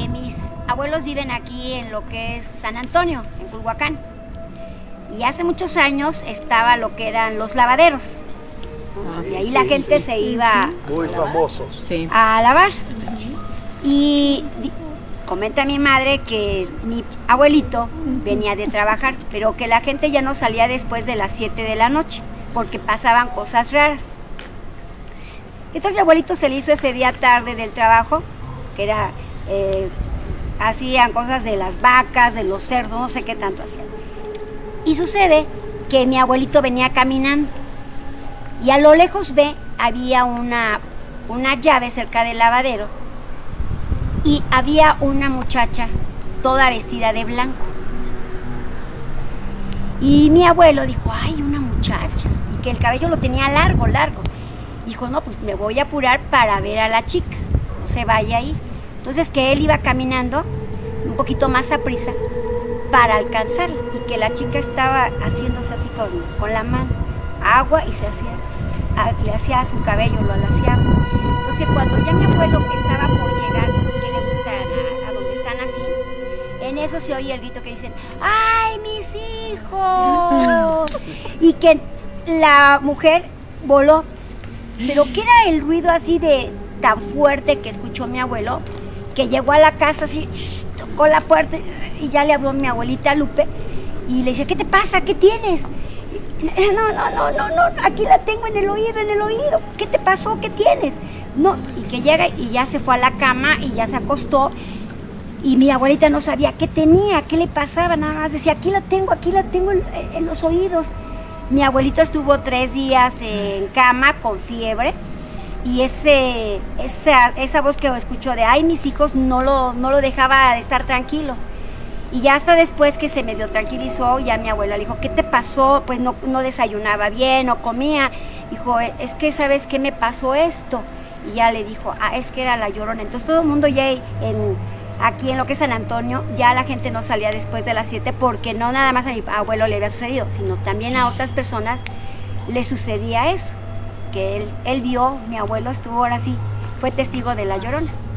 mis abuelos viven aquí en lo que es San Antonio, en Culhuacán. Y hace muchos años estaba lo que eran los lavaderos. Y ahí la gente se iba muy famosos a lavar. Y comenta mi madre que mi abuelito venía de trabajar, pero que la gente ya no salía después de las 7 de la noche, porque pasaban cosas raras. Entonces mi abuelito se le hizo ese día tarde del trabajo, que era, hacían cosas de las vacas, de los cerdos, no sé qué tanto hacían. Y sucede que mi abuelito venía caminando y a lo lejos había una llave cerca del lavadero y había una muchacha toda vestida de blanco. Y mi abuelo dijo, ay, una muchacha, y que el cabello lo tenía largo. Dijo, no, pues me voy a apurar para ver a la chica, no se vaya ahí. Entonces que él iba caminando un poquito más a prisa para alcanzarla, y que la chica estaba haciéndose así con la mano, agua, y le hacía su cabello, lo alaciaba. Entonces cuando ya mi abuelo estaba por llegar, que le gusta a donde están así, en eso se oye el grito que dicen, ¡ay, mis hijos! Y que la mujer voló, pero que era el ruido así de tan fuerte que escuchó mi abuelo, que llegó a la casa así, tocó la puerta y ya le habló mi abuelita Lupe y le dice, ¿qué te pasa? ¿Qué tienes? No, aquí la tengo en el oído. ¿Qué te pasó? ¿Qué tienes? No, y que llega y ya se fue a la cama y ya se acostó y mi abuelita no sabía qué tenía, qué le pasaba, nada más decía, aquí la tengo en los oídos. Mi abuelito estuvo 3 días en cama con fiebre y esa voz que escuchó de ay, mis hijos, no lo dejaba de estar tranquilo. Y ya hasta después que se medio tranquilizó, ya mi abuela le dijo, ¿qué te pasó? Pues no desayunaba bien, no comía. Dijo, es que ¿sabes qué me pasó esto? Y ya le dijo, es que era la Llorona. Entonces todo el mundo ya aquí en lo que es San Antonio, ya la gente no salía después de las 7 porque no nada más a mi abuelo le había sucedido, sino también a otras personas le sucedía eso, que él vio, mi abuelo estuvo ahora sí, fue testigo de la Llorona.